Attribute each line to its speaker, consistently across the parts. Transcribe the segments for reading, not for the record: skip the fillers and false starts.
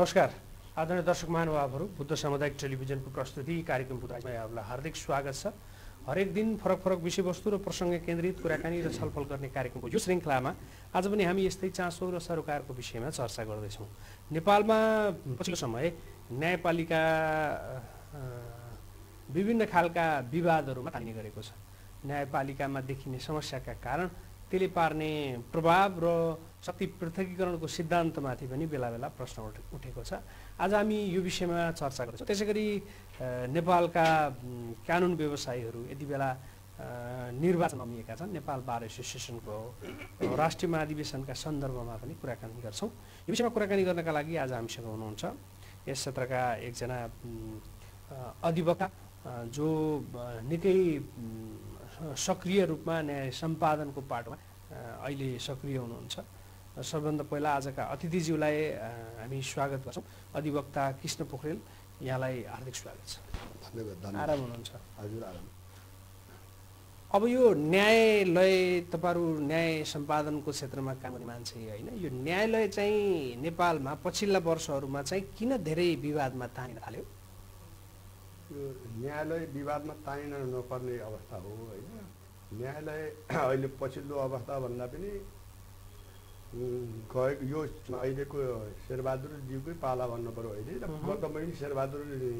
Speaker 1: नमस्कार आदरणीय दर्शक महानुभावहरू, बुद्ध सामुदायिक टेलिभिजनको प्रस्तुति कार्यक्रम बुद्धामा यहाँहरूलाई हार्दिक स्वागत छ। हरेक दिन फरक फरक विषयवस्तु र प्रसङ्ग केन्द्रित कुराकानी र छलफल गर्ने कार्यक्रमको यो श्रृङ्खलामा आज पनि हामी यस्तै चासो र सरोकारको विषयमा चर्चा गर्दैछौँ। नेपालमा पछिल्लो समय न्यायपालिका विभिन्न खालका विवादहरूमा तानिने गरेको छ। न्यायपालिकामा देखिने समस्याका कारण त्यसले पार्ने प्रभाव र शक्ति पृथकीकरणको सिद्धान्तमाथि पनि बेला बेला प्रश्न उठेको छ। आज हामी यो विषयमा चर्चा गर्छौँ। त्यसैगरी नेपालका कानुन व्यवसायीहरू यति बेला निर्वाचन अमिएका छन्। नेपाल बार एसोसिएसनको राष्ट्रिय महाधिवेशनका सन्दर्भमा पनि कुराकानी गर्छौँ। यो विषयमा कुराकानी गर्नका लागि आज हामीसँग हुनुहुन्छ यस क्षेत्रका एकजना अधिवक्ता जो निकै सक्रिय रूपमा न्याय सम्पादनको पाटोमा अहिले सक्रिय हुनुहुन्छ। सबभन्दा पहिला आजका अतिथिज्यूलाई हामी स्वागत गर्छौँ। अधिवक्ता कृष्ण पोखरेल, यहाँलाई हार्दिक स्वागत छ।
Speaker 2: धन्यवाद।
Speaker 1: आराम हुनुहुन्छ?
Speaker 2: हजुर आराम।
Speaker 1: अब यो न्यायालय, तपाईँहरू न्याय सम्पादनको क्षेत्रमा काम गर्ने मान्छे होइन, यो न्यायालय चाहिँ नेपालमा पछिल्ला वर्षहरूमा चाहिँ किन धेरै विवादमा तानिन थाल्यो?
Speaker 2: यो न्यायालय विवादमा तानिन नपर्ने अवस्था हो होइन। न्यायालय अहिले पछिल्लो अवस्था भन्दा पनि गएको यो अहिलेको शेरबहादुरज्यूकै पाला भन्नु पर्यो। अहिले वर्तमान शेरबहादुर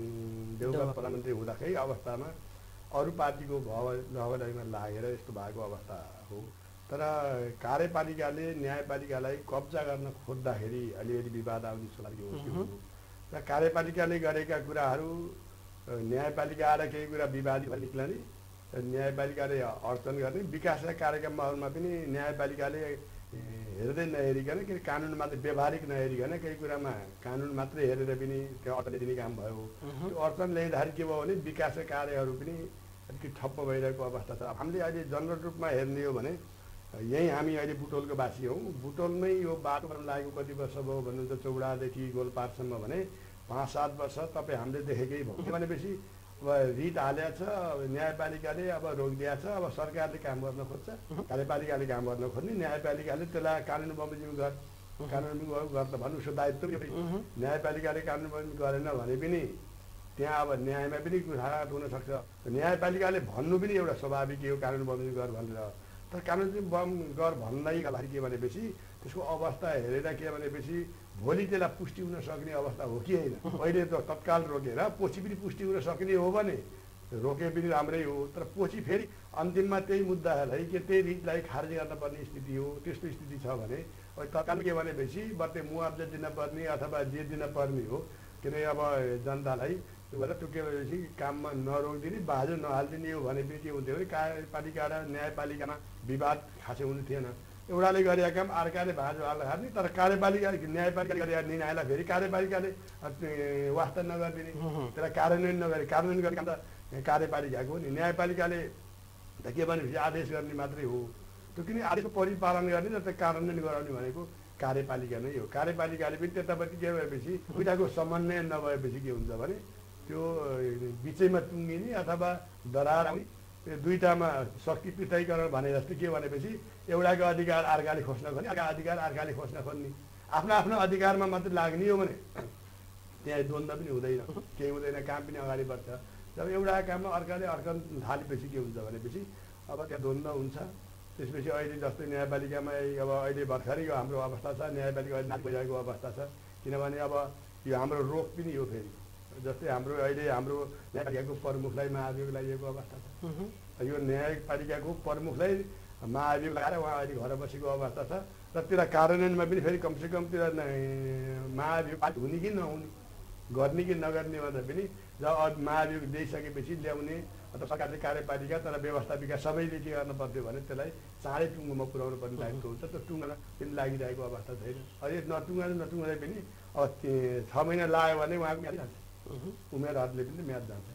Speaker 2: देउवा प्रधानमन्त्री हुँदाखेरि अवस्थामा अरू पार्टीको भवलयमा लागेर यस्तो भएको अवस्था हो। तर कार्यपालिकाले न्यायपालिकालाई कब्जा गर्न खोज्दाखेरि अलिअलि विवाद आउने स्वाभाविक हो। र कार्यपालिकाले गरेका कुराहरू न्यायपालिका आएर केही कुरा विवादित निक्लने, न्यायपालिकाले अडचन गर्ने, विकासका कार्यक्रमहरूमा पनि न्यायपालिकाले हेर्दै नहेरिकन के कानुन मात्रै व्यवहारिक नहेरिकन केही कुरामा कानुन मात्रै हेरेर पनि त्यो अडचन दिने काम भयो। त्यो अडचन ल्याइँदाखेरि के भयो भने विकासका कार्यहरू पनि अलिकति ठप्प भइरहेको अवस्था छ। हामीले अहिले जनरल रूपमा हेर्ने हो भने यहीँ हामी अहिले बुटवलको वासी हौँ। बुटवलमै यो बाटो लागेको कति वर्ष भयो भन्नुहुन्छ? चौडादेखि गोलपारसम्म भने 5-7 वर्ष तपाईँ हामीले देखेकै भयो। भनेपछि अब रिट हालेको छ, न्यायपालिकाले अब रोकिदिएको छ। अब सरकारले काम गर्न खोज्छ, कार्यपालिकाले काम गर्न खोज्ने, न्यायपालिकाले त्यसलाई कानुन बमोजिम कानुन गर्छ भन्नु उसको दायित्व। न्यायपालिकाले कानुन बमोजिम गरेन भने पनि त्यहाँ अब न्यायमा पनि कुराकानी हुनसक्छ। न्यायपालिकाले भन्नु पनि एउटा स्वाभाविक हो कानुन बमोजिम गर भनेर। तर कानुन बम गर भन्नैका लागि के भनेपछि त्यसको अवस्था हेरेर के भनेपछि भोलि त्यसलाई पुष्टि हुन सक्ने अवस्था हो कि होइन। अहिले त तत्काल रोकेर पछि पनि पुष्टि हुन सक्ने हो भने रोके पनि राम्रै हो। तर पछि फेरि अन्तिममा त्यही मुद्दाहरूलाई के त्यही रिटलाई खारेज गर्नुपर्ने स्थिति हो। त्यस्तो स्थिति छ भने तत्काल के भनेपछि बत्ते मुआवजा दिनपर्ने अथवा जे दिनपर्ने हो। किनकि अब जनतालाई त्यो भएर त्यो के भनेपछि काममा नरोकिदिने, बाजु नहालिदिने हो भने पनि के हुन्थ्यो भने कार्यपालिका र न्यायपालिकामा विवाद खासै हुने थिएन। एउटाले गरेका काम अर्काले बाजु हाल्न हाल्ने। तर कार्यपालिकाले न्यायपालिकाले गरेका निर्णयलाई फेरि कार्यपालिकाले वास्ता नगरिदिने, त्यसलाई कार्यान्वयन नगरे। कार्यान्वयन गर्ने काम त कार्यपालिकाको हो नि। न्यायपालिकाले त के भनेपछि आदेश गर्ने मात्रै हो। त्यो किन आदेशको परिपालन गर्ने र त्यो कार्यान्वयन गराउने भनेको कार्यपालिका नै हो। कार्यपालिकाले पनि त्यतापट्टि के भएपछि दुईटाको समन्वय नभएपछि के हुन्छ भने त्यो बिचैमा टुङ्गिने अथवा दरार आउने। त्यो दुईटामा शक्ति पृथकीकरण भने जस्तो के भनेपछि एउटाको अधिकार अर्काले खोज्न खोज्ने, अर्का अधिकार अर्काले खोज्न खोज्ने। आफ्नो आफ्नो अधिकारमा मात्रै लाग्ने हो भने त्यहाँ द्वन्द्व पनि हुँदैन, केही हुँदैन, काम पनि अगाडि बढ्छ। जब एउटा काममा अर्काले अर्कन थालेपछि के हुन्छ भनेपछि अब त्यहाँ द्वन्द्व हुन्छ। त्यसपछि अहिले जस्तै न्यायपालिकामा अब अहिले भर्खरैको हाम्रो अवस्था छ, न्यायपालिका भइरहेको अवस्था छ। किनभने अब यो हाम्रो रोग पनि हो। फेरि जस्तै हाम्रो अहिले हाम्रो न्यायपालिकाको प्रमुखलाई महाभियोग लगाइएको अवस्था छ। यो न्यायपालिकाको प्रमुखलाई महाभियोग लगाएर उहाँ अहिले घर बसेको अवस्था छ। र त्यसलाई कार्यान्वयनमा पनि फेरि कमसेकम त्यसलाई महाभियोग हुने कि नहुने, गर्ने कि नगर्ने भन्दा पनि जब महाभियोग दिइसकेपछि ल्याउने अथवा सरकारले कार्यपालिका तर व्यवस्थापिका सबैले के गर्नु पर्थ्यो भने त्यसलाई चाँडै टुङ्गोमा पुर्याउनु पर्ने दायित्व हुन्छ। त्यो टुङ्गोमा पनि लागिरहेको अवस्था छैन। अहिले नटुङ्गाउँदै पनि अब 6 महिना लाग्यो भने उहाँको म्याद जान्छ, उमेरहरूले पनि म्याद जान्छ।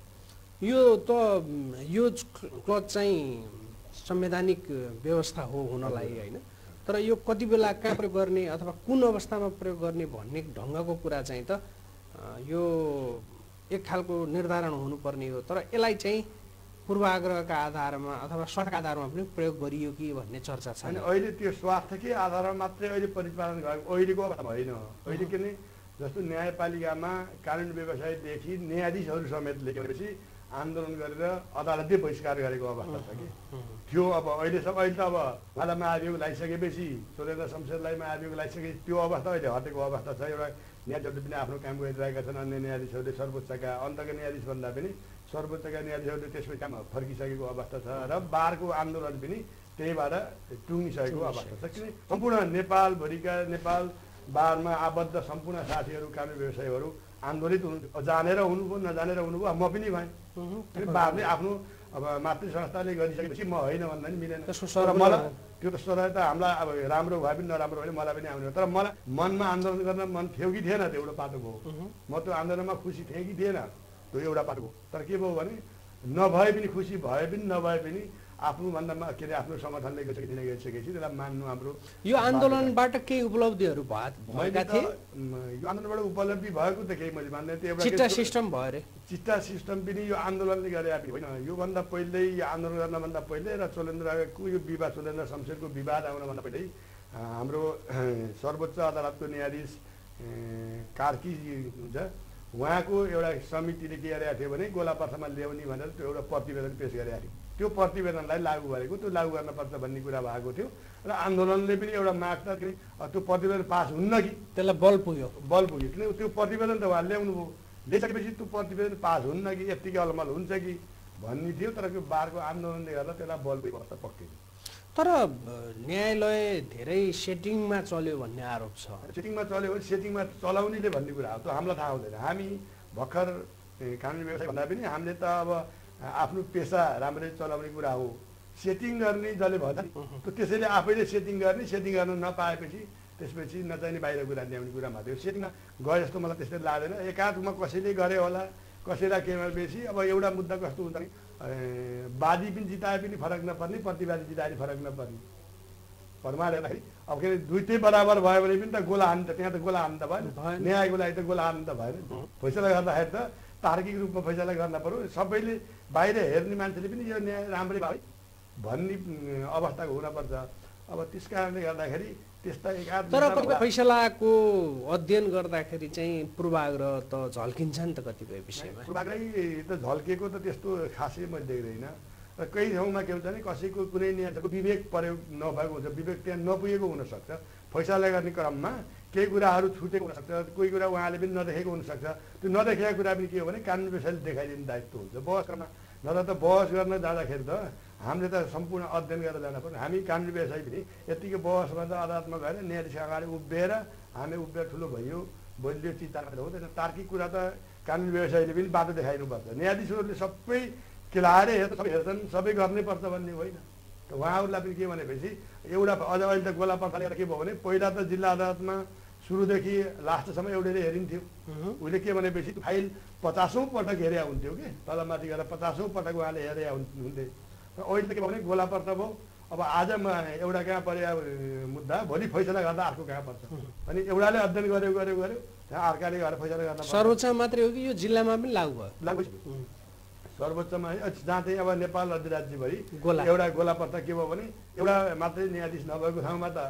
Speaker 1: यो क्लज चाहिँ संवैधानिक व्यवस्था हो हुनलाई होइन। तर यो कति बेला कहाँ प्रयोग गर्ने अथवा कुन अवस्थामा प्रयोग गर्ने भन्ने ढङ्गको कुरा चाहिँ त यो एक खालको निर्धारण हुनुपर्ने हो। तर यसलाई चाहिँ पूर्वाग्रहका आधारमा अथवा स्वार्थका आधारमा पनि प्रयोग गरियो कि भन्ने चर्चा छ।
Speaker 2: अहिले त्यो स्वार्थकै आधारमा मात्रै अहिले परिपालन गरेको अहिलेको अवस्था होइन। अहिले किन जस्तो न्यायपालिकामा कानुन व्यवसायदेखि न्यायाधीशहरू समेत लेखेपछि आन्दोलन गरेर अदालतले बहिष्कार गरेको अवस्था छ कि थियो। अब अहिले त अब उहाँलाई महाभियोग लगाइसकेपछि सुरेन्द्र शमशेरलाई महाभियोग लगाइसकेपछि त्यो अवस्था अहिले हटेको अवस्था छ। एउटा न्यायाधीशहरूले पनि आफ्नो काम गरिरहेका छन्। अन्य न्यायाधीशहरूले सर्वोच्चका अन्तका न्यायाधीश भन्दा पनि सर्वोच्चका न्यायाधीशहरूले त्यसपछि काम फर्किसकेको अवस्था छ र बारको आन्दोलन पनि त्यहीबाट टुङ्गिसकेको अवस्था छ। किन सम्पूर्ण नेपालभरिका नेपाल बारमा आबद्ध सम्पूर्ण साथीहरू कानुन व्यवसायीहरू आन्दोलित हुनु, जानेर हुनुभयो नजानेर हुनुभयो। म पनि भएँ। बारले आफ्नो अब मातृ संस्थाले गरिसकेपछि म होइन भन्दा पनि मिलेन। तर मलाई त्यो त सधैँ त हामीलाई अब राम्रो भए पनि नराम्रो भयो मलाई पनि आउने हो। तर मलाई मनमा आन्दोलन गर्न मन थियो कि थिएन त्यो एउटा पाटो भयो। म त्यो आन्दोलनमा खुसी थिएँ कि थिएन त्यो एउटा पाटो हो। तर के भयो भने नभए पनि खुसी भए पनि नभए पनि आफ्नो भन्दामा के अरे आफ्नो समर्थनले गरिसकेपछि त्यसलाई मान्नु हाम्रो।
Speaker 1: यो आन्दोलनबाट केही उपलब्धिहरू भएका थिए?
Speaker 2: यो आन्दोलनबाट उपलब्धि भएको त केही मैले मान्दैन। त्यो एउटा
Speaker 1: चिट्टा सिस्टम भयो अरे।
Speaker 2: चिट्टा सिस्टम पनि यो आन्दोलनले गरे होइन। योभन्दा पहिल्यै यो आन्दोलन गर्नभन्दा पहिले र चोलेन्द्रको यो विवाद चोलेन्द्र शमशेरको विवाद आउनभन्दा पहिल्यै हाम्रो सर्वोच्च अदालतको न्यायाधीश कार्की हुन्छ उहाँको एउटा समितिले के गरेका थियो भने गोलापर्थामा ल्याउने भनेर त्यो एउटा प्रतिवेदन पेश गरेका थियो। त्यो प्रतिवेदनलाई लागू गरेको त्यो लागू गर्नुपर्छ भन्ने कुरा भएको थियो र आन्दोलनले पनि एउटा माग त त्यो प्रतिवेदन पास हुन्न कि
Speaker 1: त्यसलाई बल पुग्यो
Speaker 2: किन त्यो प्रतिवेदन त उहाँ ल्याउनु भयो। ल्याइसकेपछि त्यो प्रतिवेदन पास हुन्न कि यत्तिकै अलमल हुन्छ कि भन्ने थियो। तर त्यो बारको आन्दोलनले गर्दा त्यसलाई बल पुगेको अवस्था पक्कै।
Speaker 1: तर न्यायालय धेरै सेटिङमा चल्यो भन्ने आरोप छ।
Speaker 2: सेटिङमा चल्यो भने सेटिङमा चलाउनेले भन्ने कुरा हो। त्यो हामीलाई थाहा हुँदैन। हामी भर्खर कानुन व्यवसाय भन्दा पनि हामीले त अब आफ्नो पेसा राम्ररी चलाउने कुरा हो। सेटिङ गर्ने जसले भयो त त्यसैले आफैले सेटिङ गर्ने, सेटिङ गर्न नपाएपछि त्यसपछि नचाहिने बाहिर कुरा ल्याउने कुरा मात्रै हो। सेटिङमा गए जस्तो मलाई त्यस्तै लाग्दैन। एकाधमा कसैले गरे होला, कसैलाई केमा बेसी। अब एउटा मुद्दा कस्तो हुन्छ भने वादी पनि जिताए पनि फरक नपर्ने, प्रतिवादी जिताए पनि फरक नपर्ने फर्मा हेर्दाखेरि अब के अरे दुइटै बराबर भयो भने पनि त गोला हान्नु त त्यहाँ त गोला हान्नु त भएन। न्यायको लागि त गोला हान्नु त भएन। फैसला गर्दाखेरि त तार्किक रूपमा फैसला गर्न पर्यो। सबैले बाहिर हेर्ने मान्छेले पनि यो न्याय राम्रै भयो भन्ने अवस्थाको हुनपर्छ। अब त्यस कारणले गर्दाखेरि त्यस्ता एकाध
Speaker 1: तर फैसलाको अध्ययन गर्दाखेरि चाहिँ पूर्वाग्रह त झल्किन्छ नि त कतिपय विषयमा।
Speaker 2: पूर्वाग्रह त झल्केको त त्यस्तो खासै मैले देख्दैन। र कहीँ ठाउँमा के हुन्छ भने कसैको कुनै न्यायको विवेक प्रयोग नभएको हुन्छ, विवेक त्यहाँ नपुगेको हुनसक्छ। फैसला गर्ने क्रममा केही कुराहरू छुटेको हुनसक्छ, कोही कुरा उहाँले पनि नदेखेको हुनसक्छ। त्यो नदेखेको कुरा पनि के हो भने कानुन व्यवसायले देखाइदिने दायित्व हुन्छ बहसमा। नत्र त बहस गर्न जाँदाखेरि त हामीले त सम्पूर्ण अध्ययन गरेर जानु पर्यो। हामी कानुन व्यवसाय पनि यत्तिकै बहसमा त अदालतमा गएर न्यायाधीश अगाडि उभिएर हामी उभिएर ठुलो भयो बोलियो चिताएर हुँदैन। तार्किक कुरा त कानुन व्यवसायले पनि बाटो देखाइनुपर्छ। न्यायाधीशहरूले सबै केलाएर सबै हेर्छन्, सबै गर्नैपर्छ भन्ने होइन। त उहाँहरूलाई पनि के भनेपछि एउटा अझ अहिले त गोलापर्थाले के भयो भने पहिला त जिल्ला अदालतमा सुरुदेखि लास्टसम्म एउटैले हेरिन्थ्यो। उसले के भनेपछि फाइल 50औँ पटक हेरे हुन्थ्यो कि तलमाथि गरेर 50औँ पटक उहाँले हेरे हुन्थे। र अहिले त के भयो भने गोलापर्था भयो। अब आज एउटा कहाँ पर्यो मुद्दा, भोलि फैसला गर्दा अर्को कहाँ पर्छ। अनि एउटाले अध्ययन गर्यो त्यहाँ अर्काले गएर फैसला गर्न
Speaker 1: सर्वोच्च मात्रै हो कि यो जिल्लामा पनि लागू भयो?
Speaker 2: लागू सर्वोच्चमा जहाँ चाहिँ अब नेपाल अधिराज्यभरि एउटा गोलापर्था के भयो भने एउटा मात्रै न्यायाधीश नभएको ठाउँमा त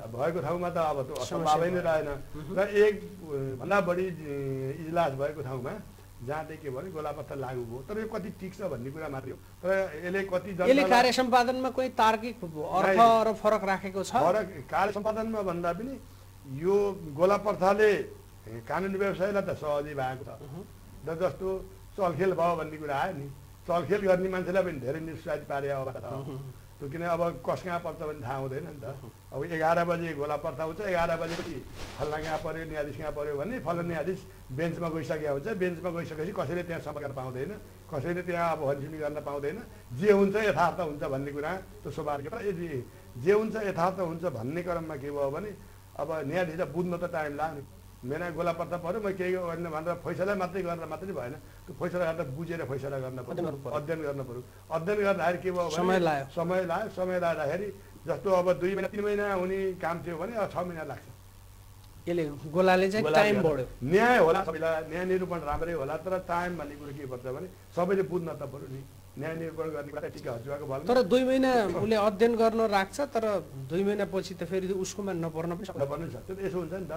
Speaker 2: अब त्यो असम्भावै नै रहेन। र एक भन्दा बढी इजलास भएको ठाउँमा जहाँ चाहिँ के भयो भने गोलापर्था लागू भयो। तर यो कति ठिक छ भन्ने कुरा मात्रै हो। तर यसले कति
Speaker 1: यसले कार्य सम्पादनमा कोही तार्किक अर्थ र फरक राखेको छ?
Speaker 2: फरक कार्य सम्पादनमा भन्दा पनि यो गोलापर्थाले कानुन व्यवसायलाई त सहजै भएको छ। र जस्तो चलखेल भयो भन्ने कुरा आयो नि, चलखेल गर्ने मान्छेलाई पनि धेरै निरुत्साहित पारे अवस्था छ। त्यो किन अब कस कहाँ पर्छ भने थाहा हुँदैन नि त। अब 11 बजे गोलापर्था हुन्छ, 11 बजेपछि फल्ना कहाँ पऱ्यो, न्यायाधीश कहाँ पऱ्यो भने फल्ना न्यायाधीश बेन्चमा गइसकेको हुन्छ। बेन्चमा गइसकेपछि कसैले त्यहाँ सम्पर्क पाउँदैन, कसैले त्यहाँ अब हनसुनी गर्न पाउँदैन। जे हुन्छ यथार्थ हुन्छ भन्ने कुरा त्यो स्वाभाविक हो। यदि जे हुन्छ यथार्थ हुन्छ भन्ने क्रममा के भयो भने अब न्यायाधीशलाई बुझ्न त टाइम लाग्यो। मेरा गोलापर्था पऱ्यो, म केही गर्न भनेर फैसला मात्रै गरेर मात्रै भएन। त्यो फैसला गर्दा बुझेर फैसला गर्न पर्यो, अध्ययन गर्न पर्यो। अध्ययन गर्दाखेरि के भयो भने समय लाग्दाखेरि जस्तो अब 2 महिना 3 महिना हुने काम थियो भने अब 6 महिना लाग्छ।
Speaker 1: यसले गोलाले चाहिँ टाइम बढ्यो।
Speaker 2: न्याय होला सबैलाई, न्याय निरूपण राम्रै होला, तर टाइम भन्ने कुरो के पर्छ भने सबैले बुझ्न त पर्यो नि। न्याय निरूपण गर्ने कुरा ठिक हजुरको भयो।
Speaker 1: तर 2 महिना उसले अध्ययन गर्न राख्छ, तर 2 महिना पछि त फेरि उसकोमा नपर्न पनि
Speaker 2: सक्छ। यसो हुन्छ नि त।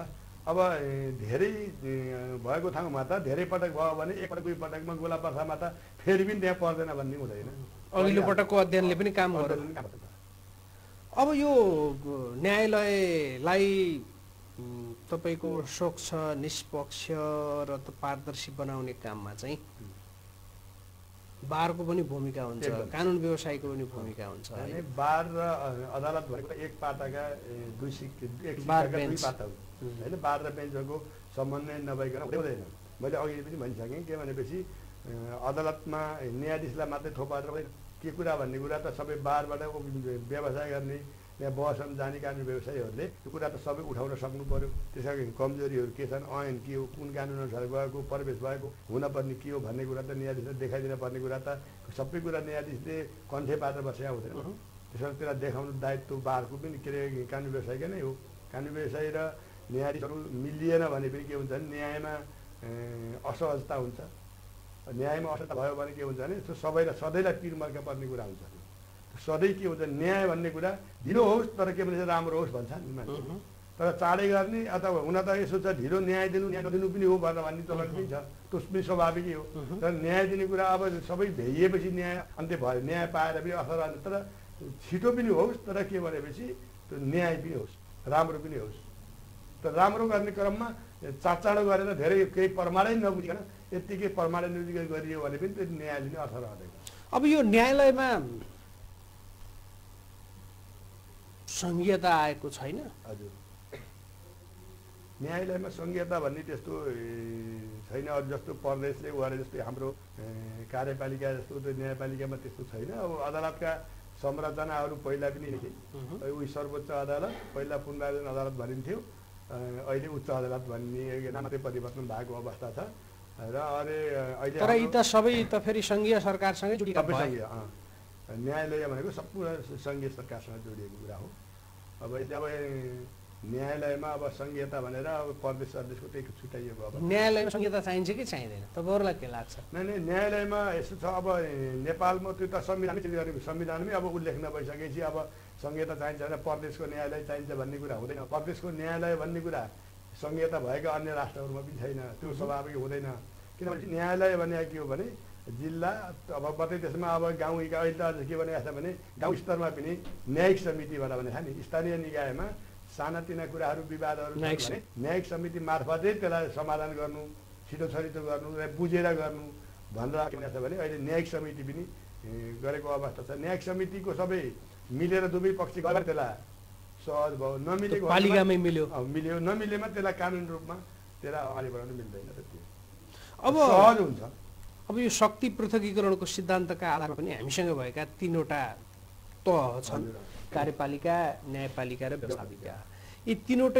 Speaker 2: अब धेरै भएको ठाउँमा त धेरै पटक भयो भने एकपटक दुई पटकमा गोला पर्सामा त फेरि पनि त्यहाँ पर्दैन भन्ने हुँदैन।
Speaker 1: अघिल्लो पटकको अध्ययनले पनि काम गर्यो। अब यो न्यायालयलाई तपाईँको स्वच्छ निष्पक्ष र पारदर्शी बनाउने काममा चाहिँ बारको पनि भूमिका हुन्छ, कानुन व्यवसायको पनि भूमिका हुन्छ।
Speaker 2: बार र अदालत भनेको एक पाटाका दुई पाटा होइन। बार र बेन्चको समन्वय नभइकन हुँदैन। मैले अघि पनि भनिसकेँ के भनेपछि अदालतमा न्यायाधीशलाई मात्रै थोपाएर के कुरा भन्ने कुरा त सबै बारबाट व्यवसाय गर्ने यहाँ बहसम्म जाने कानुन व्यवसायीहरूले त्यो कुरा त सबै उठाउन सक्नु पर्यो। त्यसका कमजोरीहरू के छन्, ऐन के हो, कुन कानुन अनुसार गएको, प्रवेश भएको हुनपर्ने के हो भन्ने कुरा त न्यायाधीशले देखाइदिन पर्ने कुरा त सबै कुरा न्यायाधीशले कन्ठे पारेर बसेका हुँदैन। त्यसमा त्यसलाई देखाउनु दायित्व बारको पनि के अरे कानुन व्यवसायकै नै हो। कानुन व्यवसायी र न्यायाधीशहरू मिलिएन भने पनि के हुन्छ भने न्यायमा असहजता हुन्छ। न्यायमा असहजता भयो भने के हुन्छ भने त्यो सबैलाई सधैँलाई पिरमर्का पर्ने कुरा हुन्छ। सधैँ के हुन्छ न्याय भन्ने कुरा ढिलो होस् तर के भन्छ राम्रो होस् भन्छ नि मान्छे। तर चाँडै गर्ने अथवा हुन त यसो छ ढिलो न्याय दिनु पनि हो भनेर भन्ने चलन पनि छ, त्यो पनि स्वाभाविकै हो। तर न्याय दिने कुरा अब सबै भ्याइएपछि न्याय अन्त्य भयो, न्याय पाएर पनि असर आउँछ। तर छिटो पनि होस् तर के भनेपछि त्यो न्याय पनि होस्, राम्रो पनि होस्। तर राम्रो गर्ने क्रममा चाँडो गरेर धेरै केही प्रमाणै नबुझिकन यत्तिकै प्रमाण नबुझिकन गरियो भने पनि त्यो न्यायले नै असर आउँदैन।
Speaker 1: अब यो न्यायालयमा संघीयता आएको छैन।
Speaker 2: हजुर, न्यायालयमा संघीयता भन्ने त्यस्तो छैन। अरू जस्तो प्रदेशले गरे जस्तै हाम्रो कार्यपालिका जस्तो त्यो न्यायपालिकामा त्यस्तो छैन। अब अदालतका संरचनाहरू पहिला पनि लेखे। उही सर्वोच्च अदालत पहिला पुनरायोजन अदालत भनिन्थ्यो, अहिले उच्च अदालत भन्ने नामले परिवर्तन भएको अवस्था छ। र अहिले
Speaker 1: तर यी त सबै त फेरि सङ्घीय सरकारसँगै जोडिएको
Speaker 2: न्यायालय भनेको सम्पूर्ण सङ्घीय सरकारसँग जोडिएको कुरा हो। अब न्यायालयमा अब संघीयता भनेर अब प्रदेश अध्यक्षको त्यही छुट्याइएको। अब
Speaker 1: न्यायालयमा संघीयता चाहिन्छ कि चाहिँदैन तपाईँहरूलाई के लाग्छ?
Speaker 2: नै न्यायालयमा यस्तो छ। अब नेपालमा त्यो त संविधानमै अब उल्लेख नभइसकेपछि अब संघीयता चाहिन्छ भने प्रदेशको न्यायालय चाहिन्छ भन्ने कुरा हुँदैन। प्रदेशको न्यायालय भन्ने कुरा संघीयता भएका अन्य राष्ट्रहरूमा पनि छैन, त्यो स्वाभाविक हुँदैन। किनभने न्यायालय भने के हो भने जिल्ला अब मात्रै त्यसमा अब गाउँ अहिले त के भने छ भने गाउँ स्तरमा पनि न्यायिक समिति भनेर भने नि स्थानीय निकायमा सानातिना कुराहरू विवादहरू भने न्यायिक समिति मार्फतै त्यसलाई समाधान गर्नु, छिटो छरिटो गर्नु, बुझेर गर्नु भनेर के छ भने अहिले न्यायिक समिति पनि गरेको अवस्था छ। न्यायिक समितिको सबै मिलेर दुवै पक्ष गरेर त्यसलाई सहज भयो। नमिलेको
Speaker 1: पालिकामै मिल्यो
Speaker 2: नमिलेमा त्यसलाई कानुन रूपमा त्यसलाई अगाडि बढाउनु मिल्दैन।
Speaker 1: अब
Speaker 2: सहज हुन्छ।
Speaker 1: अब यो शक्ति पृथकीकरणको सिद्धान्तका आधारमा पनि हामीसँग भएका तीनवटा तह छन्, कार्यपालिका, न्यायपालिका र व्यवस्थापिका। यी तीनवटै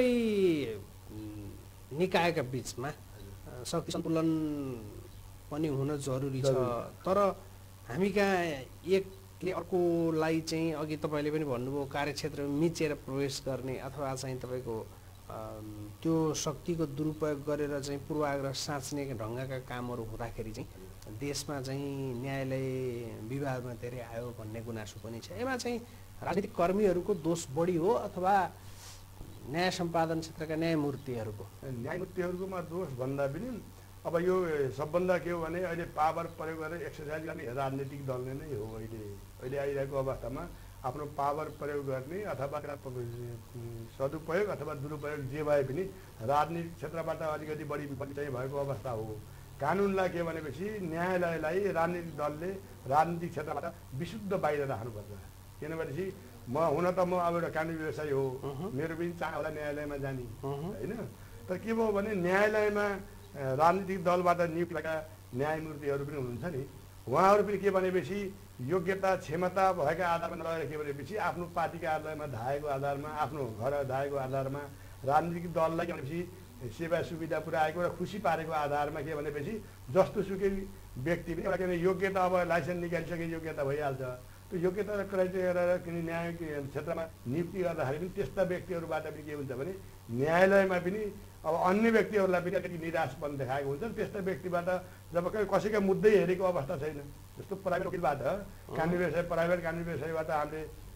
Speaker 1: निकायका बिचमा शक्ति सन्तुलन पनि हुन जरुरी छ। तर हामी कहाँ एकले अर्कोलाई चाहिँ अघि तपाईँले पनि भन्नुभयो कार्यक्षेत्रमा मिचेर प्रवेश गर्ने अथवा चाहिँ तपाईँको त्यो शक्तिको दुरुपयोग गरेर चाहिँ पूर्वाग्रह साँच्ने ढङ्गका कामहरू हुँदाखेरि चाहिँ देशमा चाहिँ न्यायालय विवादमा धेरै आयो भन्ने गुनासो पनि छ। यसमा चाहिँ राजनीतिक कर्मीहरूको दोष बढी हो अथवा न्याय सम्पादन क्षेत्रका न्यायमूर्तिहरूकोमा दोष भन्दा पनि अब यो सबभन्दा के हो भने अहिले पावर प्रयोग गरेर एक्सर्साइज गर्ने राजनीतिक दलले नै हो। अहिले आइरहेको अवस्थामा आफ्नो पावर प्रयोग गर्ने अथवा सदुपयोग अथवा दुरुपयोग जे भए पनि राजनीतिक क्षेत्रबाट अलिकति बढी विपत्ति भएको अवस्था हो। कानुनलाई के भनेपछि न्यायालयलाई राजनीतिक दलले राजनीतिक क्षेत्रबाट विशुद्ध बाहिर राख्नुपर्छ। किनभनेपछि हुन त म अब एउटा कानुन व्यवसायी हो, मेरो पनि चाह होला न्यायालयमा जाने होइन। तर के भयो भने न्यायालयमा राजनीतिक दलबाट नियुक्त भएका न्यायमूर्तिहरू पनि हुनुहुन्छ नि, उहाँहरू पनि के भनेपछि योग्यता क्षमता भएका आधारमा नरहेर के भनेपछि आफ्नो पार्टीका आधारमा धाएको आधारमा आफ्नो घर धाएको आधारमा राजनीतिक दललाई के भनेपछि सेवा सुविधा पुऱ्याएको र खुसी पारेको आधारमा के भनेपछि जस्तो सुकै व्यक्ति पनि एउटा योग्यता अब लाइसेन्स निकालिसके योग्यता भइहाल्छ। त्यो योग्यता र क्राइटेरिया किन न्याय क्षेत्रमा नियुक्ति गर्दाखेरि पनि त्यस्ता व्यक्तिहरूबाट पनि के हुन्छ भने न्यायालयमा पनि अब अन्य व्यक्तिहरूलाई पनि अलिकति निराशपन देखाएको हुन्छ। त्यस्ता व्यक्तिबाट जब कसैका मुद्दै हेरेको अवस्था छैन। जस्तो प्राइभेट वकिलबाट कानुन व्यवसाय प्राइभेट कानुन व्यवसायबाट हामीले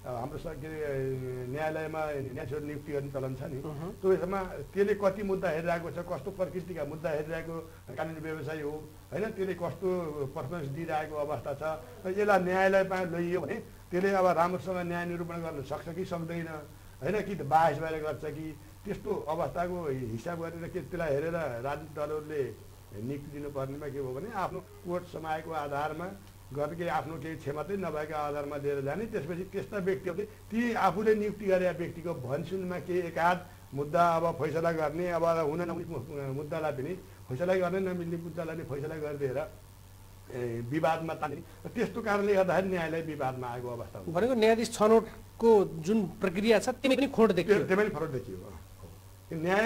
Speaker 2: हाम्रो के अरे न्यायालयमा न्यायाधीश नियुक्ति गर्ने चलन छ नि, त्यो यसमा त्यसले कति मुद्दा हेरिरहेको छ, कस्तो प्रकृतिका मुद्दा हेरिरहेको कानुनी व्यवसायी हो होइन, त्यसले कस्तो पर्फर्मेन्स दिइरहेको अवस्था छ, यसलाई न्यायालयमा लैयो भने त्यसले अब राम्रोसँग न्याय निरूपण गर्न सक्छ कि सक्दैन होइन, कि त बाहेस भएर गर्छ कि, त्यस्तो अवस्थाको हिसाब गरेर के त्यसलाई हेरेर राजनीतिक दलहरूले नियुक्ति दिनुपर्नेमा के हो भने आफ्नो कोर्ट समाएको आधारमा गर्ने केही आफ्नो केही क्षमतै नभएको आधारमा लिएर जाने, त्यसपछि त्यस्ता व्यक्तिहरूले ती आफूले नियुक्ति गरेका व्यक्तिको भनसुनमा केही एकाध मुद्दा अब फैसला गर्ने, अब हुन नमिल्ने मुद्दालाई पनि फैसला गर्ने, नमिल्ने मुद्दालाई पनि फैसला गरिदिएर विवादमा तान्ने, त्यस्तो कारणले गर्दाखेरि न्यायालय विवादमा आएको अवस्था हो।
Speaker 1: भनेको न्यायाधीश छनौटको जुन प्रक्रिया छ त्यसमै पनि खोट देखियो,
Speaker 2: त्यसमै फरक देखियो। न्याय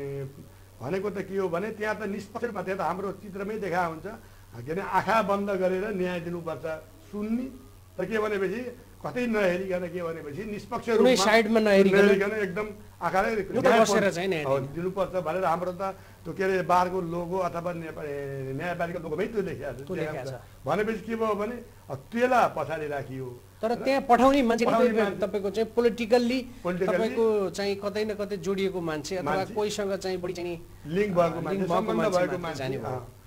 Speaker 2: भनेको त के हो भने त्यहाँ त निष्पक्ष रूपमा, त्यहाँ त हाम्रो चित्रमै देखा हुन्छ, के अरे आँखा बन्द गरेर न्याय दिनुपर्छ, सुन्ने र के भनेपछि कतै नहेरिकन, के भनेपछि निष्पक्ष रूपमा
Speaker 1: साइडमा नहेरिकन
Speaker 2: एकदम आँखाले दिनुपर्छ भनेर हाम्रो त त्यो के अरे बारको लोगो अथवा न्यायपालिका लोगोमै त्यो लेखिएको छ। भनेपछि के भयो भने त्यसलाई पछाडि राखियो,
Speaker 1: तर त्यहाँ पठाउने मान्छे तपाईँको चाहिँ पोलिटिकल्ली तपाईँको चाहिँ कतै न कतै जोडिएको मान्छे अथवा कोहीसँग चाहिँ बढी चाहिँ
Speaker 2: लिङ्क भएको मान्छे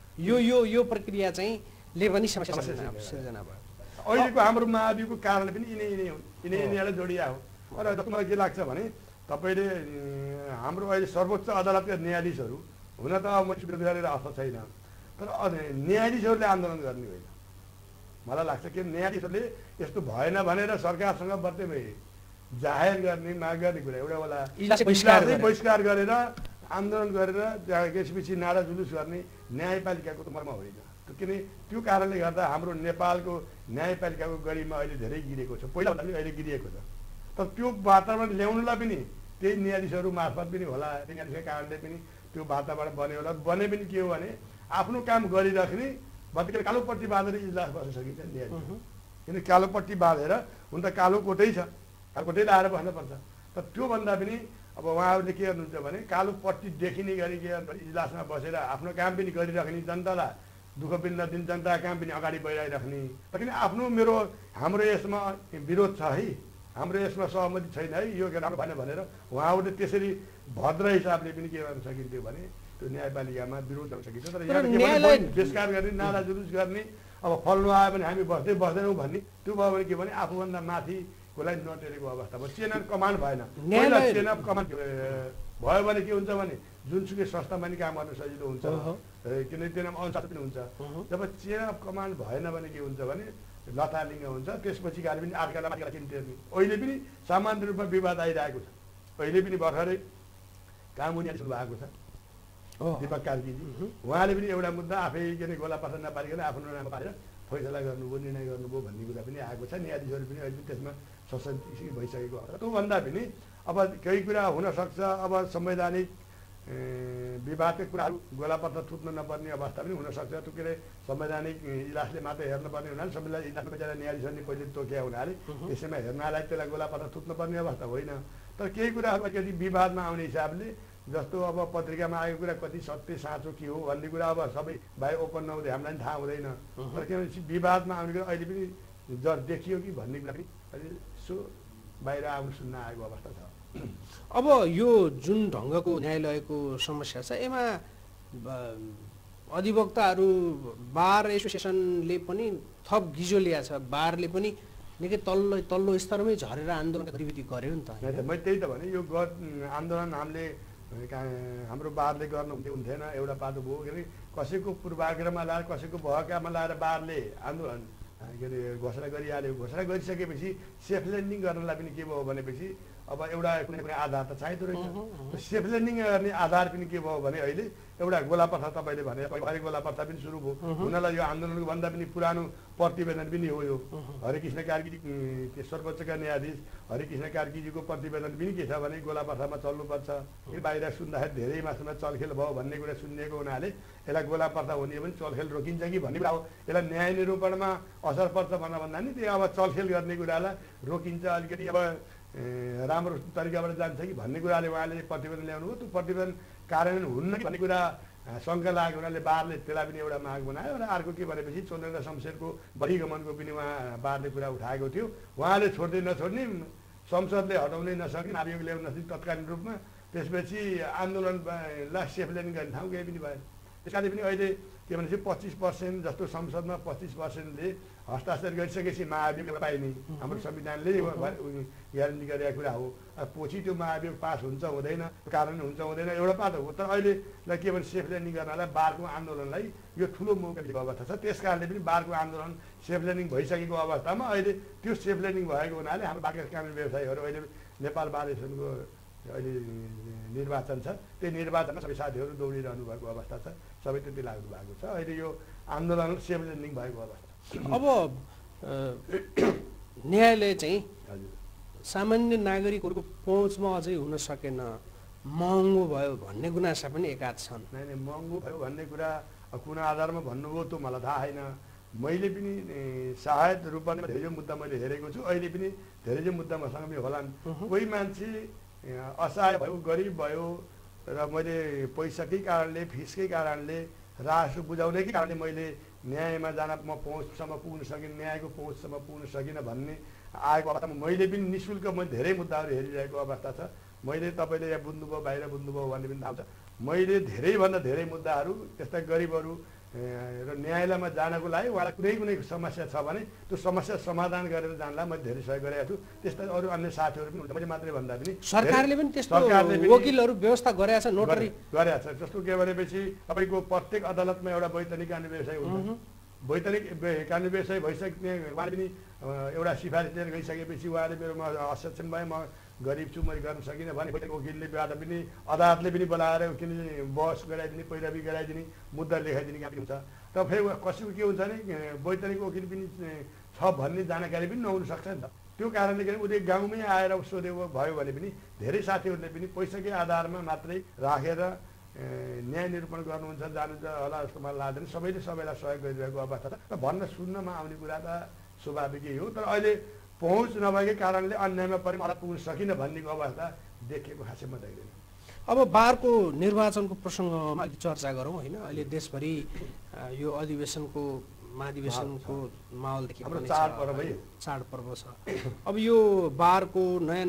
Speaker 1: यो प्रक्रिया चाहिँ ले पनि समस्या सिर्जना भयो।
Speaker 2: अहिलेको हाम्रो महाभियोगको कारण पनि यिनीहरूलाई जोडिया हो। र मलाई के लाग्छ भने तपाईँले हाम्रो अहिले सर्वोच्च अदालतका न्यायाधीशहरू हुन त अब म विरोध गरेर अर्थ छैन, तर न्यायाधीशहरूले आन्दोलन गर्ने होइन मलाई लाग्छ। कि न्यायाधीशहरूले यस्तो भएन भनेर सरकारसँग बत्तै जाहेर गर्ने माग गर्ने कुरा एउटा होला बहिष्कार गरेर आन्दोलन गरेर त्यसपछि नारा जुलुस गर्ने न्यायपालिकाको त मर्म होइन। किन त्यो कारणले गर्दा हाम्रो नेपालको न्यायपालिकाको गरिमा अहिले धेरै गिरेको छ, पहिला भन्दा पनि अहिले गिरिएको छ। तर त्यो वातावरण ल्याउनुलाई पनि त्यही न्यायाधीशहरू मार्फत पनि होला, न्यायाधीशका कारणले पनि त्यो वातावरण बन्यो होला। बने पनि के हो भने आफ्नो काम गरिराख्ने बत्तिकै कालोपट्टि बाँधेर इजलास बस्न सकिन्छ न्यायाधीश, किन कालोपट्टि बाँधेर हुन त कालो कोटै छ, कालो कोटै लाएर बस्नुपर्छ। तर त्योभन्दा पनि अब उहाँहरूले के गर्नुहुन्छ भने कालोपट्टि देखिने गरी के इजलासमा बसेर आफ्नो काम पनि गरिराख्ने, जनतालाई दुःख पनि नदिने, जनताको काम पनि अगाडि बढाइराख्ने। किन आफ्नो हाम्रो यसमा विरोध छ है, हाम्रो यसमा सहमति छैन है, यो राम्रो भएन भनेर उहाँहरूले त्यसरी भद्र हिसाबले पनि के गर्न सकिन्थ्यो भने त्यो न्यायपालिकामा विरोध गर्न सकिन्छ। तर यहाँ बहिष्कार गर्ने, नारा जुलुस गर्ने, अब फल्नु आयो भने हामी बस्दैनौँ भन्ने, त्यो भयो भने के भने आफूभन्दा माथिकोलाई नटेरेको अवस्था भयो। चेन अफ कमान्ड भएन, चेन अफ कमान्ड भयो भने के हुन्छ भने जुनसुकै संस्थामा नि काम गर्न सजिलो हुन्छ, किनकि त्यसमा अनुशासन पनि हुन्छ। जब चेन अफ कमान्ड भएन भने के हुन्छ भने लथालिङ्ग हुन्छ, त्यसपछि गाडी पनि अर्कालाई चिन्तिने। अहिले पनि सामान्य रूपमा विवाद आइरहेको छ, अहिले पनि भर्खरै कानुनी भएको छ दीपक कार्कीजी, उहाँले पनि एउटा मुद्दा आफै के अरे गोला पर्न नपारिकन आफ्नो नाम पारेर फैसला गर्नुभयो, निर्णय गर्नुभयो भन्ने कुरा पनि आएको छ। न्यायाधीशहरू पनि अहिले त्यसमा सशक्ति भइसकेको छ। त्योभन्दा पनि अब केही कुरा हुनसक्छ, अब संवैधानिक विवादका कुराहरू गोलापत्र थुत्न नपर्ने अवस्था पनि हुनसक्छ। त्यो के अरे संवैधानिक इजलासले मात्रै हेर्नुपर्ने हुनाले, संवैधानिक इजलासमा बेचारा न्यायाधीशले पहिले तोकिया हुनाले त्यसैमा हेर्नलाई त्यसलाई गोलापत्र थुत्नुपर्ने अवस्था होइन। तर केही कुराहरू कति विवादमा आउने हिसाबले, जस्तो अब पत्रिकामा आएको कुरा कति सत्य साँचो के हो भन्ने कुरा अब सबै भाइ ओपन नहुँदै हामीलाई पनि थाहा हुँदैन। तर किनभने विवादमा आउने कुरा अहिले पनि देखियो कि भन्ने कुरा पनि अहिले सो बाहिर आउनु सुन्न आएको अवस्था छ।
Speaker 1: अब यो जुन ढङ्गको न्यायालयको समस्या छ, यसमा अधिवक्ताहरू बार एसोसिएसनले पनि थप गिजो ल्याएको छ, बारले पनि निकै तल्लो स्तरमै झरेर आन्दोलन गतिविधि गर्यो नि त।
Speaker 2: मैले त्यही त भने यो आन्दोलन हाम्रो बारले गर्नु हुन्थेन, एउटा पाटो भयो के अरे कसैको पूर्वाग्रहमा लाएर कसैको बहकामा लाएर बारले आन्दोलन के अरे घोषणा गरिहाल्यो। घोषणा गरिसकेपछि सेफ ल्यान्डिङ गर्नलाई पनि के भयो भनेपछि अब एउटा कुनै आधार त चाहिँदो रहेछ। सेफ ल्यान्डिङ गर्ने आधार पनि के भयो भने अहिले एउटा गोलापत्था तपाईँले भने हरेक गोलापत्था पनि सुरु भयो हुनलाई। यो आन्दोलनको भन्दा पनि पुरानो प्रतिवेदन पनि हो यो। हरिकृष्ण कार्की सर्वोच्चका न्यायाधीश हरिकृष्ण कार्कीजीको प्रतिवेदन पनि के छ भने गोलापत्थामा चल्नुपर्छ, बाहिर सुन्दाखेरि धेरै मात्रामा चलखेल भयो भन्ने कुरा सुनिएको हुनाले यसलाई गोलापत्था हुने पनि चलखेल रोकिन्छ कि भन्ने कुरा हो। यसलाई न्याय निरूपणमा असर पर्छ भन्दा नि त्यो अब चलखेल गर्ने कुरालाई रोकिन्छ, अलिकति अब राम्रो तरिकाबाट जान्छ कि भन्ने कुराले उहाँले प्रतिवेदन ल्याउनु हो। त्यो प्रतिवेदन कार्यान्वयन हुन्न कि भन्ने कुरा शङ्का लागेको हुनाले बारले त्यसलाई पनि एउटा माग बनायो र अर्को के भनेपछि चन्द्रका शमशेरको बहिगमनको पनि उहाँ बारले कुरा उठाएको थियो। उहाँले छोड्दै नछोड्ने, संसदले हटाउनै नसक्ने, आयोग ल्याउन नसक्ने तत्कालीन रूपमा, त्यसपछि आन्दोलनलाई सेफ ल्यान्ड गर्ने ठाउँ केही पनि भएन। त्यस कारण पनि अहिले के भनेपछि 25% जस्तो संसदमा 25%ले हस्ताक्षर गरिसकेपछि महाभियोग पाइने हाम्रो संविधानले ग्यारेन्टी गरेको कुरा हो। पछि त्यो महाभियोग पास हुन्छ हुँदैन, कारण हुन्छ हुँदैन एउटा पाठ हो। तर अहिलेलाई के भने सेफ ल्यान्डिङ गर्नलाई बारको आन्दोलनलाई यो ठुलो मौका दिएको अवस्था छ। त्यस कारणले पनि बारको आन्दोलन सेफ ल्यान्डिङ भइसकेको अवस्थामा अहिले त्यो सेफ ल्यान्डिङ भएको हुनाले हाम्रो बारका कानुन व्यवसायीहरू अहिले नेपाल बार एसोसिएसनको अहिले निर्वाचन छ, त्यो निर्वाचनमा सबै साथीहरू दौडिरहनु भएको अवस्था छ, सबै त्यति लाग्नु भएको छ। अहिले यो आन्दोलन सेफ ल्यान्डिङ भएको अवस्था।
Speaker 1: अब न्यायालय चाहिँ सामान्य नागरिकहरूको पहुँचमा अझै हुन सकेन, महँगो भयो भन्ने गुनासा पनि एकाध छन्।
Speaker 2: नै महँगो भयो भन्ने कुरा कुन आधारमा भन्नुभयो त्यो मलाई थाहा छैन। मैले पनि सायद रूपमा धेरै मुद्दा मैले हेरेको छु, अहिले पनि धेरै मुद्दा मसँग पनि होलान्। कोही मान्छे असहाय भयो, गरिब भयो र मैले पैसाकै कारणले, फिसकै कारणले, राजस्व बुझाउनेकै कारणले मैले न्यायमा जान म पहुँचसम्म पुग्न सकिनँ, न्यायको पहुँचसम्म पुग्न सकिनँ भन्ने आएको अवस्थामा मैले पनि निःशुल्क मैले धेरै मुद्दाहरू हेरिरहेको अवस्था छ। मैले तपाईँले यहाँ बुझ्नुभयो, बाहिर बुझ्नुभयो भन्ने पनि थाहा छ। मैले धेरैभन्दा धेरै मुद्दाहरू त्यस्ता गरिबहरू र न्यायालयमा जानको लागि उहाँलाई कुनै कुनै समस्या छ भने त्यो समस्या समाधान गरेर जानलाई मैले धेरै सहयोग गरेको छु। त्यस्ता अरू अन्य साथीहरू पनि हुन्छ। मैले मात्रै भन्दा पनि
Speaker 1: सरकारले पनि त्यस्तो वकिलहरू व्यवस्था गरेको छ, नोटरी
Speaker 2: गरेको छ। जस्तो के भनेपछि तपाईँको प्रत्येक अदालतमा एउटा वैतनिक कानुन व्यवसाय हुन्छ। वैतनिक कानुन व्यवसाय भइसक्ने उहाँले पनि एउटा सिफारिस लिएर गइसकेपछि उहाँले मेरोमा असक्षम भए, म गरिब छु, मैले गर्न सकिनँ भने वकिलले पनि अदालतले पनि बोलाएर किन बहस गराइदिने, पैरवी गराइदिने, मुद्दा लेखाइदिने काम हुन्छ। त फेरि कसैको के हुन्छ भने वैतनिक वकिल पनि छ भन्ने जानकारी पनि नहुन सक्छ नि त। त्यो कारणले गर्दा उसले गाउँमै आएर सोधेको भयो भने पनि धेरै साथीहरूले पनि पैसाकै आधारमा मात्रै राखेर न्याय निरूपण गर्नुहुन्छ जानुहुन्छ होला जस्तो मलाई लाग्दैन। सबैले सबैलाई सहयोग गरिरहेको अवस्था छ र भन्न सुन्नमा आउने कुरा त स्वाभाविकै हो। तर अहिले पहुँच नभएकै कारणले अन्यायमा परि मलाई पुग्न सकिनँ भन्नेको अवस्था देखिएको खासै म देख्दैन।
Speaker 1: अब बारको निर्वाचनको प्रसङ्गमा चर्चा गरौँ होइन। अहिले देशभरि यो अधिवेशनको महाधिवेशनको माहौल देखिएको छ, चाडपर्व छ। अब यो बारको नयाँ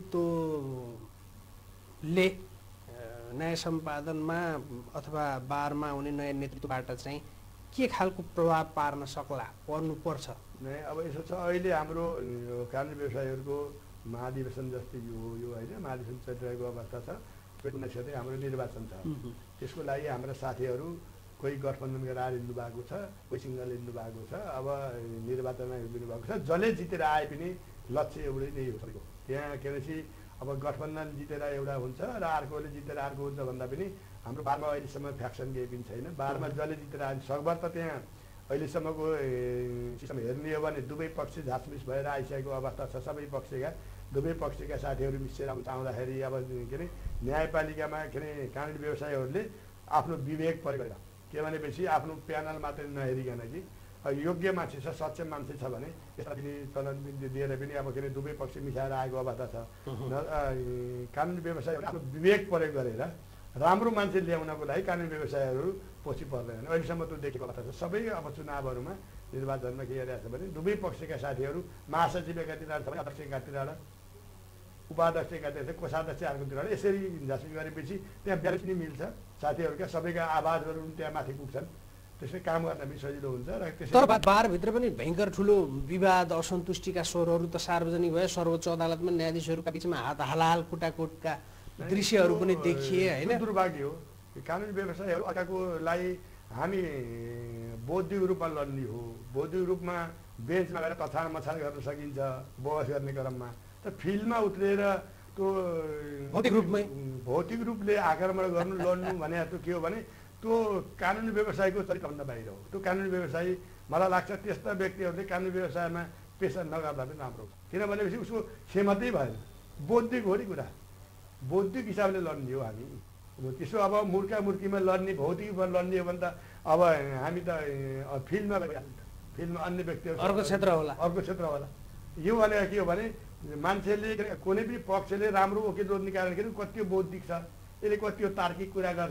Speaker 1: नेतृत्वले न्याय सम्पादनमा अथवा बारमा आउने नयाँ नेतृत्वबाट चाहिँ के खालको प्रभाव पर्नुपर्छ?
Speaker 2: अब यसो छ, अहिले हाम्रो कानुन व्यवसायीहरूको महाधिवेशन जस्तै यो होइन महाधिवेशन चलिरहेको अवस्था छ। साथै हाम्रो निर्वाचन छ, त्यसको लागि हाम्रा साथीहरू कोही गठबन्धन गरेर हिँड्नु भएको छ, कोही सिङ्गल हिँड्नु भएको छ। अब निर्वाचनमा हिँड्नु भएको छ। जसले जितेर आए पनि लक्ष्य एउटै नै हो सबैको। त्यहाँ के भनेपछि अब गठबन्धन जितेर एउटा हुन्छ र अर्कोले जितेर अर्को हुन्छ भन्दा पनि हाम्रो बारमा अहिलेसम्म फ्याक्सन केही पनि छैन। बारमा जसले जितेर आए सकभर त त्यहाँ अहिलेसम्मको सिस्टम हेर्ने हो भने दुवै पक्ष झासमिस भएर आइसकेको अवस्था छ। सबै पक्षका दुवै पक्षका साथीहरू मिसेर आउँदाखेरि अब के अरे न्यायपालिकामा के अरे कानुन व्यवसायीहरूले आफ्नो विवेक प्रयोग गरेर के भनेपछि आफ्नो प्यानल मात्रै नहेरिकन कि योग्य मान्छे छ, सक्षम मान्छे छ भने यसलाई पनि चलन दिएर पनि अब के अरे दुवै पक्ष मिसाएर आएको अवस्था छ। कानुन व्यवसायीहरू आफ्नो विवेक प्रयोग गरेर राम्रो मान्छे ल्याउनको लागि कानुन व्यवसायहरू पछि पर्दैन। अहिलेसम्म त्यो देखेको अवस्था छ। सबै अब चुनावहरूमा निर्वाचनमा के गरिरहेको छ भने दुवै पक्षका साथीहरू महासचिव एकातिर छ भने अध्यक्ष एकातिर, उपाध्यक्ष एकातिर, कोषाध्यक्ष अर्कोतिर यसरी झाँसी गरेपछि त्यहाँ ब्यालेन्स पनि मिल्छ। साथीहरूका सबैका आवाजहरू त्यहाँ माथि पुग्छन्, त्यसै काम गर्न पनि सजिलो हुन्छ। र
Speaker 1: तर बारभित्र पनि भयङ्कर ठुलो विवाद असन्तुष्टिका स्वरहरू त सार्वजनिक भयो। सर्वोच्च अदालतमा न्यायाधीशहरूका बिचमा हात हालहाल कुटाकुटका दृश्यहरू पनि देखिए होइन।
Speaker 2: दुर्भाग्य हो। कानुन व्यवसायहरू अर्काको लागि हामी बौद्धिक रूपमा लड्ने हो। बौद्धिक रूपमा बेन्चमा गएर कछाड मछाड गर्न सकिन्छ बहस गर्ने क्रममा। त फिल्डमा उत्रेर त्यो भौतिक रूपले आक्रमण गर्नु लड्नु भने त्यो के हो भने त्यो कानुन व्यवसायको चरित्रभन्दा बाहिर हो। त्यो कानुन व्यवसायी मलाई लाग्छ त्यस्ता व्यक्तिहरूले कानुन व्यवसायमा पेसा नगर्दा पनि राम्रो हुन्छ। किनभनेपछि उसको क्षमतै भएन। बौद्धिक हो नि कुरा, बौद्धिक हिसाबले लड्ने हो हामी। त्यसो अब मुर्कामुर्कीमा लड्ने, भौतिक रूपमा लड्ने हो भने त अब हामी त फिल्डमा फिल्डमा अन्य व्यक्तिहरू
Speaker 1: अर्को क्षेत्र
Speaker 2: होला। यो भनेको के हो भने मान्छेले कुनै पनि पक्षले राम्रो वकिल रोज्ने कारण के कति बौद्धिक छ, यसले कति तार्किक कुरा गर्छ,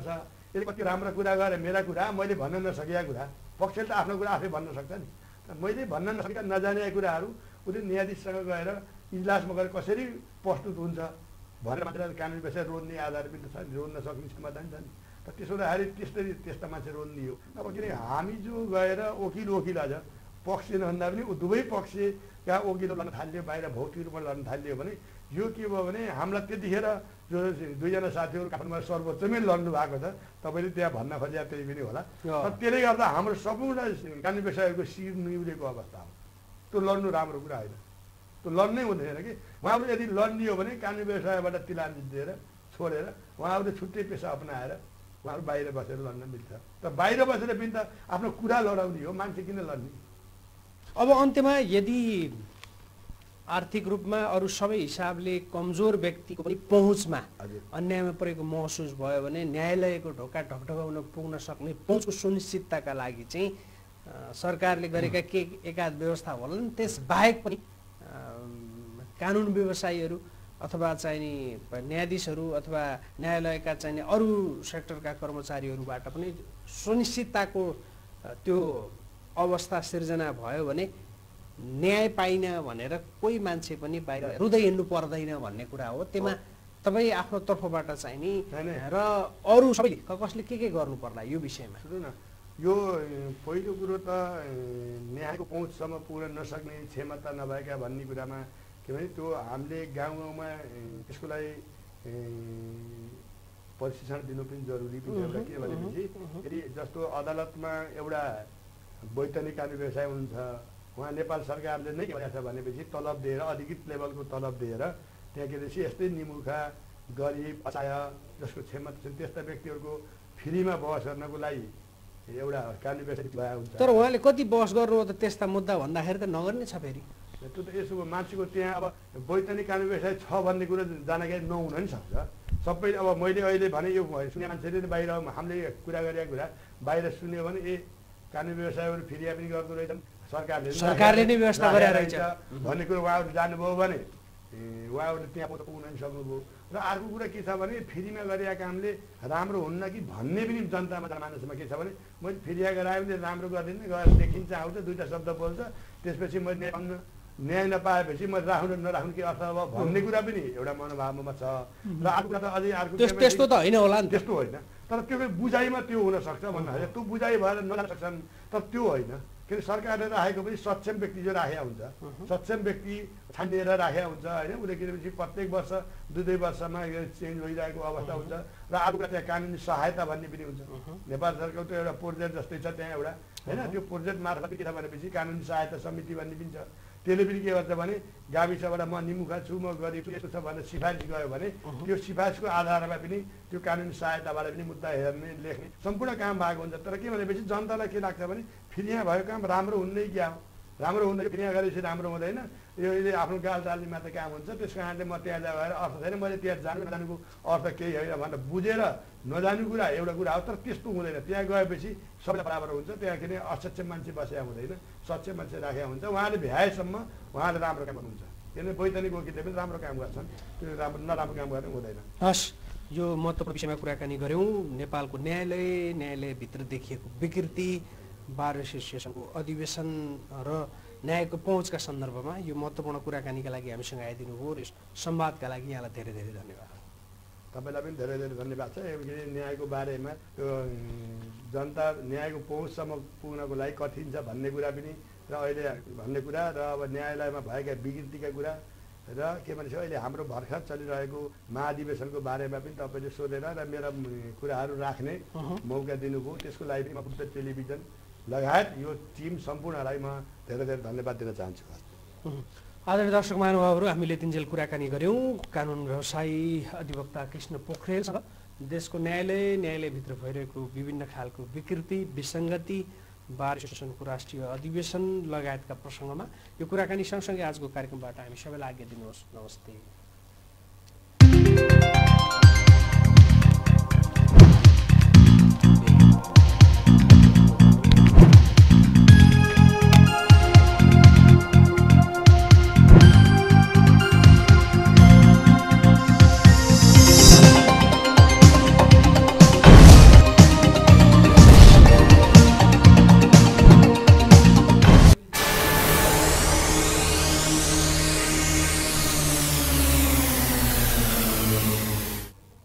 Speaker 2: यसले कति राम्रो कुरा गरे, मेरा कुरा मैले भन्न नसकेका कुरा, पक्षले त आफ्नो कुरा आफै भन्न सक्छ नि। मैले भन्न नसकेका नजानेका कुराहरू उसले न्यायाधीशसँग गएर इजलासमा गएर कसरी प्रस्तुत हुन्छ भनेर मात्र कानुनी व्यवस्था रोज्ने आधार पनि त छ, रोज्न सक्ने क्षमता नि छ नि। त त्यसो हुँदाखेरि त्यस्ता मान्छे रोज्ने हो। अब किनकि हामी जो गएर वकिल अझ पक्ष नभन्दा पनि दुवै पक्षका वकिल लड्न थाल्यो, बाहिर भौतिक रूपमा लड्न थाल्यो भने यो के भयो भने हामीलाई त्यतिखेर जो दुईजना साथीहरू काठमाडौँमा सर्वोच्चमै लड्नु भएको छ, तपाईँले त्यहाँ भन्न खोजेका त्यही पनि होला। तर त्यसले गर्दा हाम्रो सम्पूर्ण कानुनी व्यवसायको शिर निउलेको अवस्था हो। त्यो लड्नु राम्रो कुरा होइन, त्यो लड्नै हुँदैन कि। उहाँहरूले यदि लड्ने हो भने कानुनी व्यवसायबाट तिलान्जी दिएर छोडेर उहाँहरूले छुट्टै पेसा अपनाएर उहाँहरू बाहिर बसेर लड्न मिल्छ। त बाहिर बसेर पनि त आफ्नो कुरा लडाउने हो, मान्छे किन लड्ने?
Speaker 1: अब अन्त्यमा यदि आर्थिक रूपमा अरू सबै हिसाबले कमजोर व्यक्तिको पनि पहुँचमा अन्यायमा परेको महसुस भयो भने न्यायालयको ढोका ढकढकाउन पुग्न सक्ने पहुँचको सुनिश्चितताका लागि चाहिँ सरकारले गरेका के एकाध व्यवस्था होला नि, त्यस बाहेक पनि कानुन व्यवसायीहरू अथवा चाहिने न्यायाधीशहरू अथवा न्यायालयका चाहिने अरू सेक्टरका कर्मचारीहरूबाट पनि सुनिश्चितताको त्यो अवस्था सिर्जना भयो भने न्याय पाइन भनेर कोही मान्छे पनि बाहिर रुँदै हिँड्नु पर्दैन भन्ने कुरा हो। त्यसमा तपाईँ आफ्नो तर्फबाट चाहिँ नि र अरू सबैले कसले के गर्नु पर्ला यो विषयमा?
Speaker 2: सुन्नु न, यो पहिलो कुरो त न्यायको पहुँचसम्म पुग्न नसक्ने क्षमता नभएका भन्ने कुरामा के भने त्यो हामीले गाउँमा त्यसको लागि प्रशिक्षण दिनु पनि जरुरी पनि एउटा। के भनेपछि यदि जस्तो अदालतमा एउटा वैतनिक कानुनी व्यवसाय हुनुहुन्छ, उहाँ नेपाल सरकारले नै गरेको छ भनेपछि तलब दिएर अधिकृत लेभलको तलब दिएर त्यहाँ के अरे यस्तै निमुखा गरिब असहाय जसको क्षमता छ त्यस्ता व्यक्तिहरूको फ्रीमा बहस गर्नको लागि एउटा कानुनी व्यवसाय भए हुन्छ।
Speaker 1: तर उहाँले कति बहस गर्नु त त्यस्ता मुद्दा भन्दाखेरि त नगर्ने छ फेरि।
Speaker 2: त्यो त यसो मान्छेको त्यहाँ अब वैतनिक कानुनी व्यवसाय छ भन्ने कुरो जानकारी नहुन नि सक्छ। सबै अब मैले अहिले भने यो सुने मान्छेले बाहिर हामीले कुरा गरेका कुरा बाहिर सुन्यो भने ए कानुनी व्यवसायहरू फिरिया पनि गर्दो रहेछन्,
Speaker 1: सरकारले नै व्यवस्था गरेर रहेछ
Speaker 2: भन्ने कुरो उहाँहरू जानुभयो भने उहाँहरूले त्यहाँ पुग्न पनि सक्नुभयो। र अर्को कुरा के छ भने फ्रीमा गरेका कामले राम्रो हुन्न कि भन्ने पनि जनतामा मानसमा के छ भने मैले फ्रीया गरायो भने राम्रो गर्दिनँ, गएर देखिन्छ आउँछ दुईवटा शब्द बोल्छ, त्यसपछि मैले न्याय नपाएपछि मैले राख्नु नराख्नु के अर्थ अब भन्ने कुरा पनि एउटा मनोभावमा छ। र अर्को कुरा त अझै अर्को
Speaker 1: त्यस्तो त होइन होला नि,
Speaker 2: त्यस्तो होइन। तर त्यो बुझाइमा त्यो हुनसक्छ भन्दाखेरि त्यो बुझाइ भएर नजान सक्छन्, तर त्यो होइन। किन सरकारले राखेको पनि सक्षम व्यक्ति जो राखेका हुन्छ, सक्षम व्यक्ति छानिएर राखेका हुन्छ होइन। उसले किनभने प्रत्येक वर्ष दुई वर्षमा चेन्ज भइरहेको अवस्था हुन्छ। र अर्को त्यहाँ कानुनी सहायता भन्ने पनि हुन्छ। नेपाल सरकारको त्यो एउटा प्रोजेक्ट जस्तै छ त्यहाँ एउटा होइन, त्यो प्रोजेक्ट मार्फत के छ भनेपछि कानुनी सहायता समिति भन्ने पनि छ। त्यसले पनि के गर्छ भने गाविसबाट म निमुखा छु, म गरिब छु, यस्तो छ भनेर सिफारिस गयो भने त्यो सिफारिसको आधारमा पनि त्यो कानुनी सहायताबाट पनि मुद्दा हेर्ने लेख्ने सम्पूर्ण काम भएको हुन्छ। तर के भनेपछि जनतालाई के लाग्छ भने फेरि यहाँ भएको काम राम्रो हुँदै क्या हो, राम्रो हुँदै फेरि यहाँ गरेपछि राम्रो हुँदैन, यो आफ्नो गालचाल्ने मात्रै काम हुन्छ। त्यस कारणले म त्यहाँ गएर अर्थ छैन, मैले त्यहाँ जानुको अर्थ केही होइन भनेर बुझेर नजानु कुरा एउटा कुरा हो। तर त्यस्तो हुँदैन, त्यहाँ गएपछि सबैलाई बराबर हुन्छ। त्यहाँ किन असक्षम मान्छे बसेका हुँदैन, सक्षम मान्छे राखेका हुन्छ। उहाँले भ्याएसम्म उहाँले राम्रो काम गर्नुहुन्छ, किनभने वैतनिक वकिलले पनि राम्रो काम गर्छन्, त्यो राम्रो नराम्रो काम गर्नु हुँदैन।
Speaker 1: हस्, यो महत्त्वपूर्ण विषयमा कुराकानी गऱ्यौँ। नेपालको न्यायालयभित्र देखिएको विकृति, बार एसोसिएसनको अधिवेशन र न्यायको पहुँचका सन्दर्भमा यो महत्त्वपूर्ण कुराकानीका लागि हामीसँग आइदिनु भयो र संवादका लागि यहाँलाई धेरै धेरै धन्यवाद।
Speaker 2: तपाईँलाई पनि धेरै धेरै धन्यवाद छ। न्यायको बारेमा त्यो जनता न्यायको पहुँचसम्म पुग्नको लागि कठिन छ भन्ने कुरा पनि र अहिले भन्ने कुरा र अब न्यायालयमा भएका विकृतिका कुरा र के भन्छ अहिले हाम्रो भर्खर चलिरहेको महाधिवेशनको बारेमा पनि तपाईँले सोधेर र मेरा कुराहरू राख्ने मौका दिनुभयो। त्यसको लागि म बुद्ध टेलिभिजन लगायत यो टिम सम्पूर्णलाई म धेरै धेरै धन्यवाद दिन चाहन्छु।
Speaker 1: आदरणीय दर्शक महानुभावहरू, हामीले तिनजेल कुराकानी गऱ्यौँ कानुन व्यवसायी अधिवक्ता कृष्ण पोखरेलसँग देशको न्यायालयभित्र भइरहेको विभिन्न खालको विकृति, विसङ्गति, बार एसोसिएसनको राष्ट्रिय अधिवेशन लगायतका प्रसङ्गमा यो कुराकानी सँगसँगै आजको कार्यक्रमबाट हामी सबैलाई आज्ञा दिनुहोस्। नमस्ते।